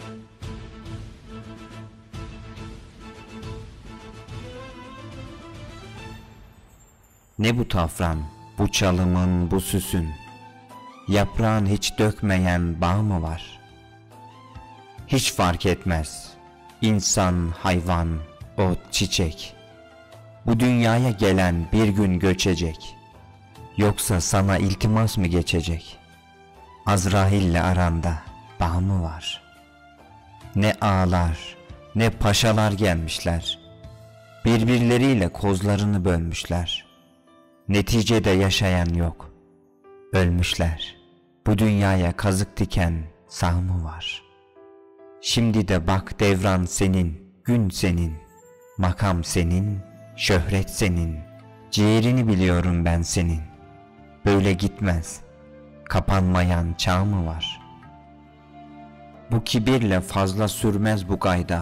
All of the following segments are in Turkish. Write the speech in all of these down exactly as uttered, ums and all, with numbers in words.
Ne bu tafran, bu çalımın, bu süsün, yaprağın hiç dökmeyen bağ mı var? Hiç fark etmez, insan, hayvan, ot, çiçek, bu dünyaya gelen bir gün göçecek. Yoksa sana iltimas mı geçecek? Azrail'le aranda bağ mı var? Ne ağalar, ne paşalar gelmişler, birbirleriyle kozlarını bölmüşler. Neticede yaşayan yok, ölmüşler. Bu dünyaya kazık diken sağ mı var? Şimdi de bak devran senin, gün senin, makam senin, şöhret senin. Ciğerini biliyorum ben senin. Böyle gitmez, kapanmayan çağ mı var? Bu kibirle fazla sürmez bu gayda.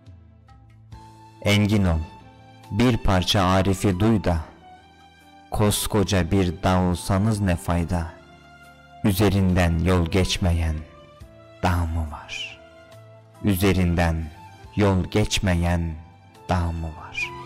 Engin ol, bir parça Arif'i duy da, koskoca bir dağ olsanız ne fayda? Üzerinden yol geçmeyen dağ mı var? Üzerinden yol geçmeyen dağ mı var?